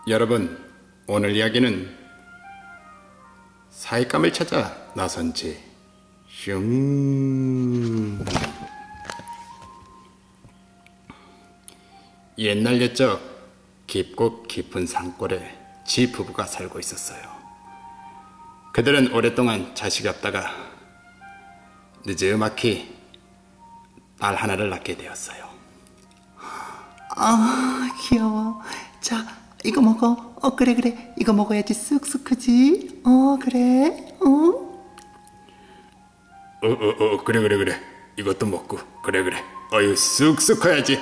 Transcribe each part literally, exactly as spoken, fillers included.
여러분, 오늘 이야기는 사익감을 찾아 나선 지 슝. 옛날 옛적 깊고 깊은 산골에 지 부부가 살고 있었어요. 그들은 오랫동안 자식이 없다가 늦지막히 딸 하나를 낳게 되었어요. 아, 귀여워. 자, 이거 먹어. 어, 그래, 그래. 이거 먹어야지 쑥쑥 크지? 어, 그래. 어? 어, 어, 어, 그래, 그래, 그래. 이것도 먹고. 그래, 그래. 어휴, 쑥쑥 커야지.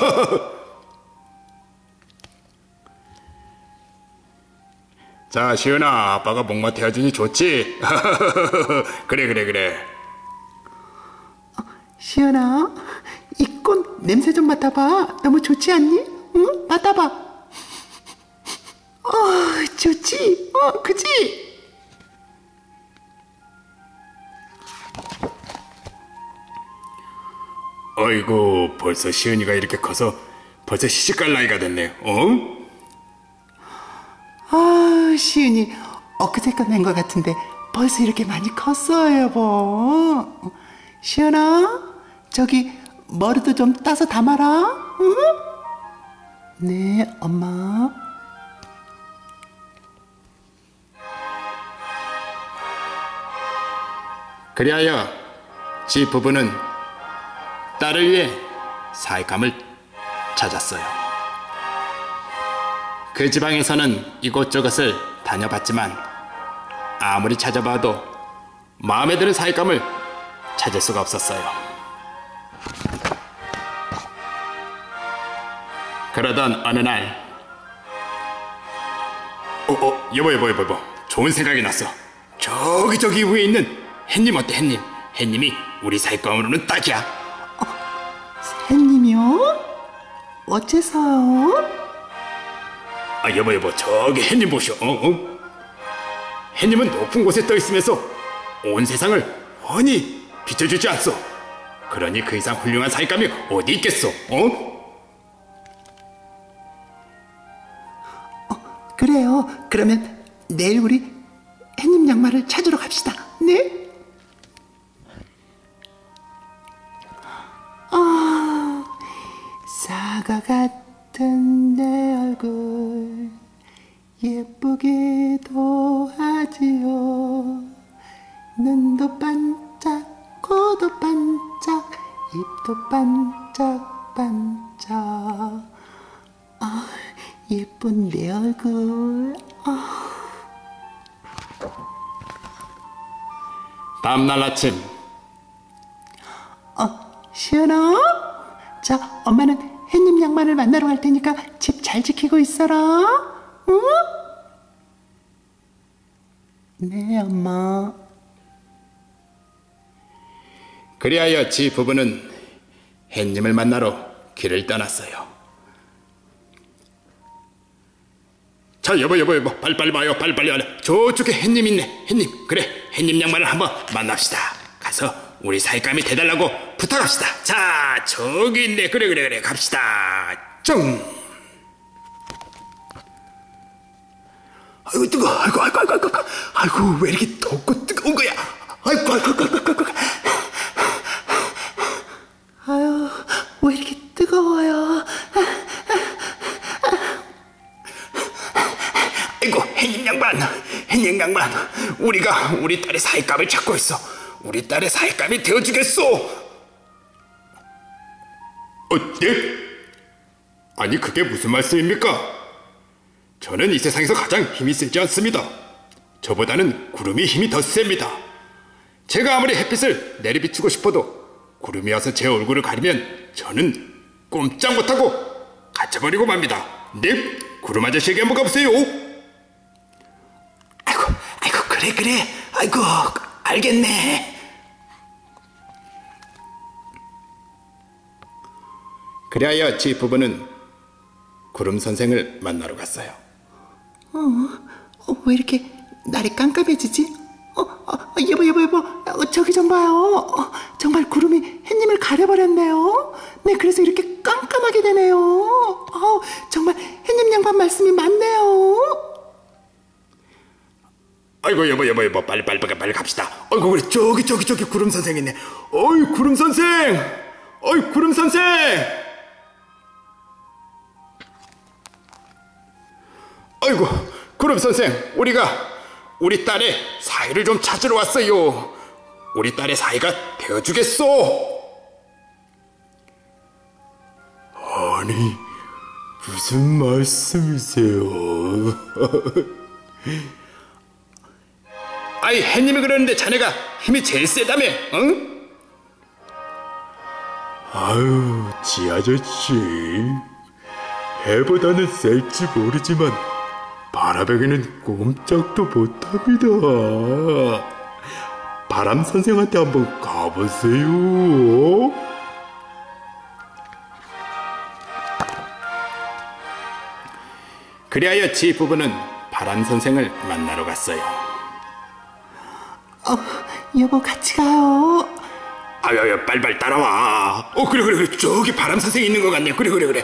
자, 시은아, 아빠가 목마 태워주니 좋지? 그래, 그래, 그래. 어, 시은아, 이 꽃 냄새 좀 맡아봐. 너무 좋지 않니? 응? 맡아봐. 어, 좋지? 어, 그치? 어이구, 벌써 시은이가 이렇게 커서 벌써 시집갈 나이가 됐네. 어? 아, 시은이 엊그제 끝난 것 같은데 벌써 이렇게 많이 컸어요, 여보. 시은아, 저기 머리도 좀 따서 담아라. 응? 네, 엄마. 그리하여 지 부부는 딸을 위해 사익감을 찾았어요. 그 지방에서는 이곳저곳을 다녀봤지만 아무리 찾아봐도 마음에 드는 사익감을 찾을 수가 없었어요. 그러던 어느 날, 어, 어, 여보, 여보, 여보, 여보, 좋은 생각이 났어. 저기 저기 위에 있는 햇님 어때, 햇님? 햇님이 우리 사익감으로는 딱이야. 어, 햇님이요? 어째서요? 아, 여보, 여보, 저기 햇님 보시오. 어, 어? 햇님은 높은 곳에 떠 있으면서 온 세상을 훤히 비춰주지 않소. 그러니 그 이상 훌륭한 사익감이 어디 있겠소? 어? 어, 그래요. 그러면 내일 우리 햇님 양말을 찾으러 갑시다. 네? 아, 사과 같은 내 얼굴 예쁘기도 하지요. 눈도 반짝, 코도 반짝, 입도 반짝반짝. 아, 예쁜 내 얼굴. 아. 다음날 아침, 어, 시은아? 자, 엄마는 햇님 양말을 만나러 갈 테니까 집 잘 지키고 있어라. 응? 네, 엄마. 그리하여 지 부부는 햇님을 만나러 길을 떠났어요. 자, 여보, 여보, 여보, 빨리빨리 와요. 빨리빨리 와요. 저쪽에 햇님 있네. 햇님, 그래, 햇님 양말을 한번 만납시다. 가서 우리 사익감이 돼달라고 부탁합시다. 자, 저기 있네. 그래, 그래, 그래, 갑시다. 쫑. 아이고, 뜨거워. 아이고, 아이고, 아이고, 아이고, 아이고, 왜 이렇게 덥고 뜨거운 거야? 아이고, 아이고, 아이고, 아이고, 아이고. 아유, 왜 이렇게 뜨거워요? 아이고, 햇님 양반, 햇님 양반, 우리가 우리 딸의 사익감을 찾고 있어. 우리 딸의 사익감이 되어주겠소. 어, 예? 아니, 그게 무슨 말씀입니까? 저는 이 세상에서 가장 힘이 세지 않습니다. 저보다는 구름이 힘이 더 셉니다. 제가 아무리 햇빛을 내리비추고 싶어도 구름이 와서 제 얼굴을 가리면 저는 꼼짝 못하고 갇혀버리고 맙니다. 네? 구름 아저씨에게 한번 가보세요. 아이고, 아이고, 그래, 그래. 아이고, 알겠네. 그리하여 지 부부는 구름 선생을 만나러 갔어요. 어, 어, 왜 이렇게 날이 깜깜해지지? 어, 어, 여보, 여보, 여보, 어, 저기 좀 봐요. 어, 정말 구름이 햇님을 가려버렸네요. 네, 그래서 이렇게 깜깜하게 되네요. 어, 정말 햇님 양반 말씀이 맞네요. 아이고 여보 여보 여보 빨리 빨리 빨리 빨리 갑시다. 아이고 그래 저기 저기 저기 구름 선생 있네. 어이 구름 선생. 어이 구름 선생. 아이고 구름 선생 우리가 우리 딸의 사이를 좀 찾으러 왔어요. 우리 딸의 사이가 되어주겠소? 아니 무슨 말씀이세요? 아이 해님이 그러는데 자네가 힘이 제일 세다며 응? 아유 지 아저씨 해보다는 셀지 모르지만 바람에게는 꼼짝도 못합니다. 바람 선생한테 한번 가보세요. 그리하여 지 부부는 바람 선생을 만나러 갔어요. 어, 여보 같이 가요. 아야야 빨리빨리 따라와. 어 그래 그래 그래 저기 바람 선생 있는 것 같네. 그래 그래 그래.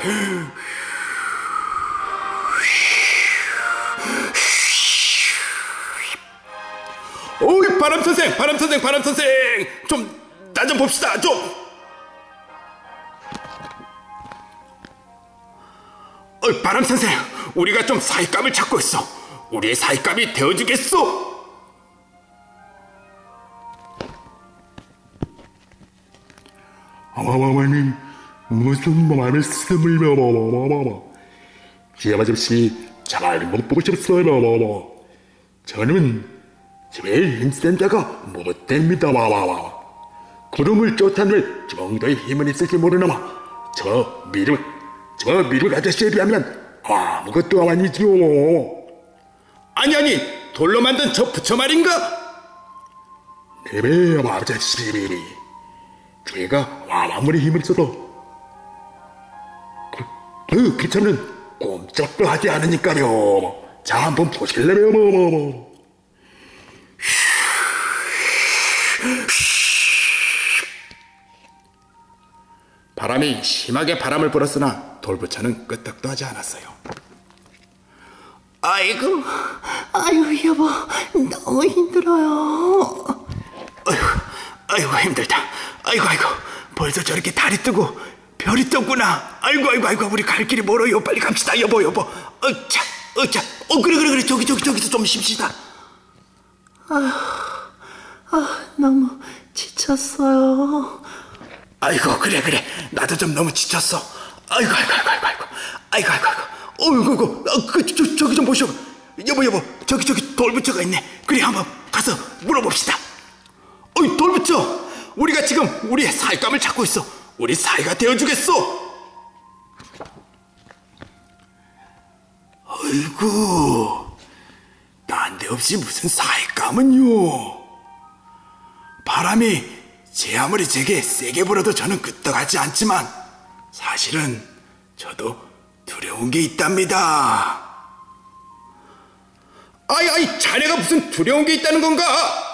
어이 바람 선생 바람 선생 바람 선생 좀 나 좀 봅시다 좀. 어이 바람 선생 우리가 좀 사이감을 찾고 있어. 우리의 사이감이 되어주겠소? 어머머니 무슨 말씀을 어머머머머 지 아저씨 잘못 보셨어요. 저는 제일 힘센 자가 못됩니다. 구름을 쫓아낼 정도의 힘은 있을지 모르나마 저 미륵 저 미륵 아저씨에 비하면 아무것도 아니죠. 아니 아니 돌로 만든 저 부처 말인가? 네네 아저씨 제가 아무리 힘을 써도 그, 그 기차는 꼼짝도 하지 않으니까요. 자 한번 보실래요? 뭐. 바람이 심하게 바람을 불었으나 돌부처는 끄떡도 하지 않았어요. 아이고, 아이고 여보 너무 힘들어요. 아이고, 아이고 힘들다. 아이고 아이고 벌써 저렇게 달이 뜨고 별이 떴구나. 아이고 아이고 아이고 우리 갈 길이 멀어요. 빨리 갑시다 여보 여보. 어차 어차 어 그래 그래 그래 저기 저기 저기서 좀 쉽시다. 아, 아 너무 지쳤어요. 아이고 그래 그래 나도 좀 너무 지쳤어. 아이고 아이고 아이고 아이고 아이고 아이고 아이고 어이구 어이구 아, 그, 저, 저기 좀 보시오. 여보 여보 저기 저기 돌부처가 있네. 그래 한번 가서 물어봅시다. 어이 돌부처 우리가 지금 우리의 사이감을 찾고 있어. 우리 사이가 되어주겠소? 아이고 난데없이 무슨 사이감은요. 바람이 제 아무리 제게 세게 불어도 저는 끄떡하지 않지만 사실은 저도 두려운 게 있답니다. 아이 아이 자네가 무슨 두려운 게 있다는 건가?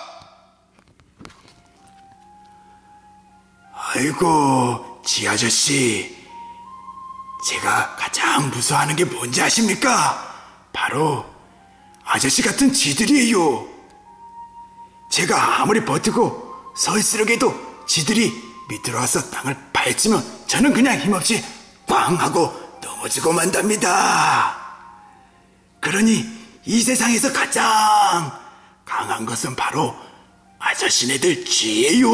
아이고 지 아저씨 제가 가장 무서워하는 게 뭔지 아십니까? 바로 아저씨 같은 쥐들이에요. 제가 아무리 버티고 서 있으려고 지들이 밑으로 와서 땅을 파헤치면 저는 그냥 힘없이 꽝 하고 넘어지고 만답니다. 그러니 이 세상에서 가장 강한 것은 바로 아저씨네들 쥐예요.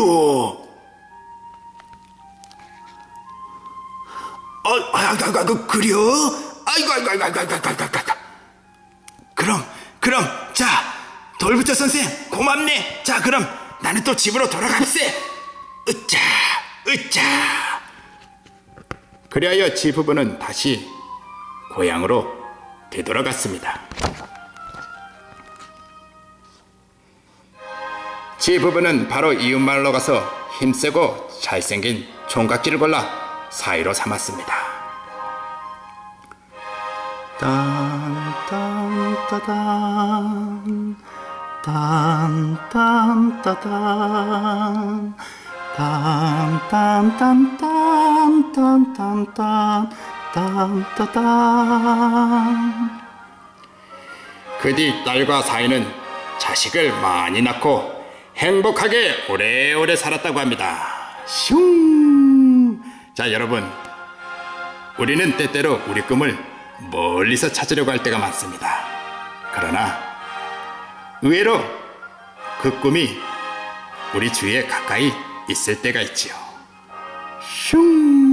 어, 아이고, 아이고, 아이고, 그려? 아이고, 아이고, 아이고, 아이고, 아이고, 아이고, 아이고. 그럼, 그럼, 자, 돌부처 선생, 고맙네. 자, 그럼 나는 또 집으로 돌아갈세. 으짜, 으짜. 그리하여 지 부부는 다시 고향으로 되돌아갔습니다. 지 부부는 바로 이웃마을로 가서 힘세고 잘생긴 총각지를 골라 사이로 삼았습니다. 딴딴따단 딴딴따단 딴딴딴딴딴딴딴딴딴 그 뒤 딸과 사이는 자식을 많이 낳고 행복하게 오래오래 살았다고 합니다. 슝. 자, 여러분, 우리는 때때로 우리 꿈을 멀리서 찾으려고 할 때가 많습니다. 그러나 의외로 그 꿈이 우리 주위에 가까이 있을 때가 있지요. 슝.